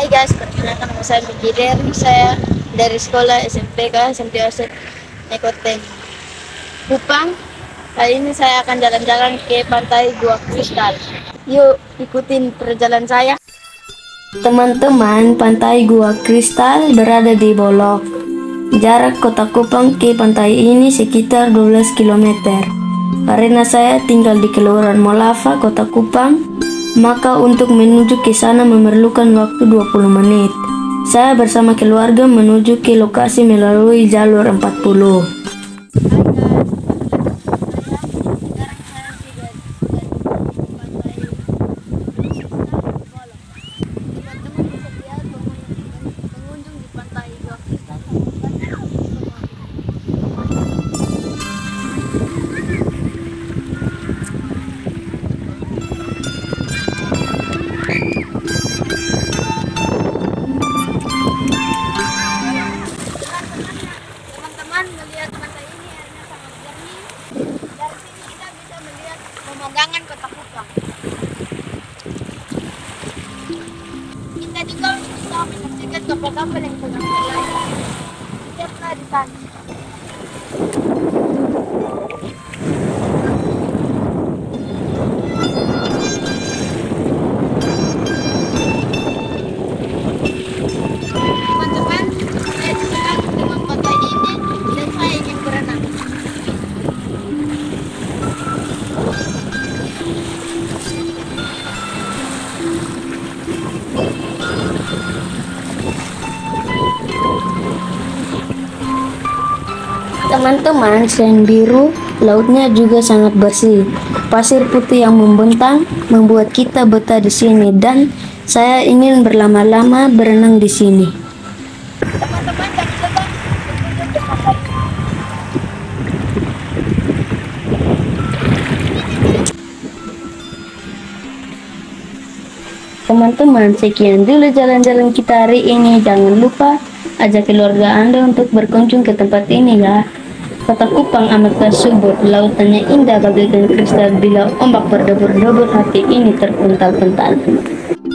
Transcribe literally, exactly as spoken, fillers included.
Hai guys, perkenalkan nama saya Mikider. Saya dari sekolah S M P K Santiago Ekoten Kupang. Kali ini saya akan jalan-jalan ke pantai Gua Kristal. Yuk ikutin perjalanan saya. Teman-teman, pantai Gua Kristal berada di Bolok. Jarak kota Kupang ke pantai ini sekitar dua belas kilometer. Karena saya tinggal di Kelurahan Molava, Kota Kupang, maka untuk menuju ke sana memerlukan waktu dua puluh menit. Saya bersama keluarga menuju ke lokasi melalui jalur empat puluh. Teman-teman melihat pantai ini airnya sangat jernih. Dari sini kita bisa melihat pemandangan kota Kupang. Kita juga bisa menyaksikan kapal-kapal yang sedang berlayar. Lihatlah di sana. Teman-teman, saya senang dengan pantai ini dan saya ingin berenang. Teman-teman, selain biru, lautnya juga sangat bersih. Pasir putih yang membentang membuat kita betah di sini dan saya ingin berlama-lama berenang di sini. Teman-teman, jangan lupa berkunjung ke pantai. Teman-teman, sekian dulu jalan-jalan kita hari ini. Jangan lupa ajak keluarga Anda untuk berkunjung ke tempat ini ya. Kota Kupang amat subur, lautannya indah bagaikan kristal. Bila ombak berdebur-debur, hati ini terpental-pental.